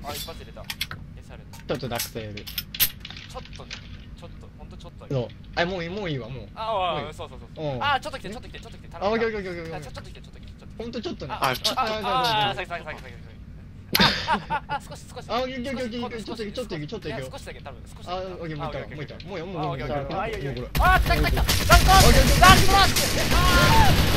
あ、一発入れた。SR。 ちょっとダクトやる。 ちょっとね。ちょっと、ほんとちょっと。 そう。あ、もういいわ、もう。 ああ、そうそうそう。あ、ちょっと来て、ちょっと来て、ちょっと来て。 あ、オッケーオッケーオッケーオッケー。 ちょっと来て、ちょっと来て、ちょっと来て。 ほんとちょっとね。 あ、 ちょっと。 先。少し。 あ、オッケーオッケーオッケー。ちょっと行く。 少しだけ、多分。少し。 あ、オッケー、もういった。もういった。もういった。 あ、来た。ラストラッシュ。